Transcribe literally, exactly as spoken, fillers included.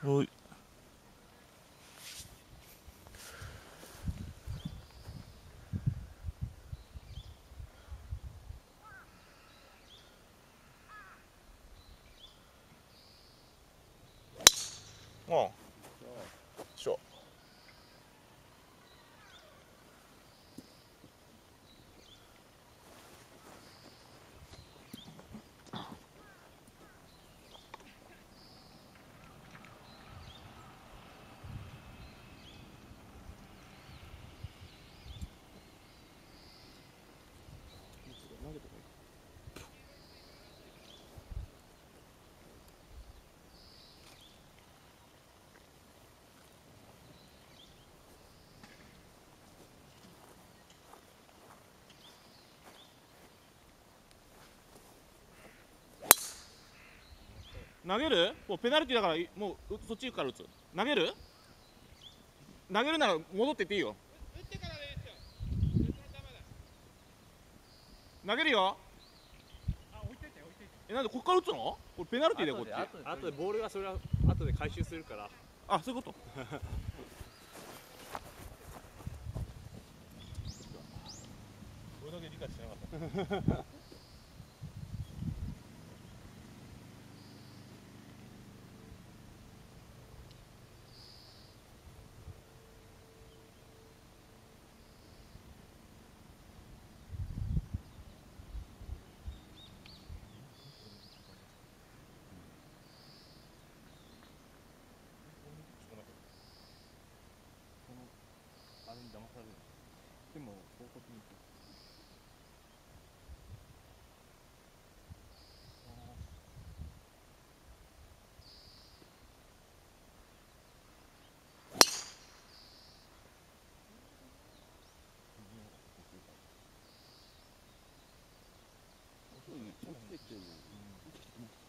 おい。ああ。しょ。投げる？もうペナルティだからもうそっち行くから打つ。投げる？投げるなら戻ってっていいよ。打ってからでいいですよ。投げるよ。あ、置いてて置いてて。え、なんでこっから打つの？これペナルティだよこっち。 あとでボールがそれは後で回収するから。 あ、そういうこと。これだけ理解してなかった。 あれに騙される。でも方向的に落ちてきてる。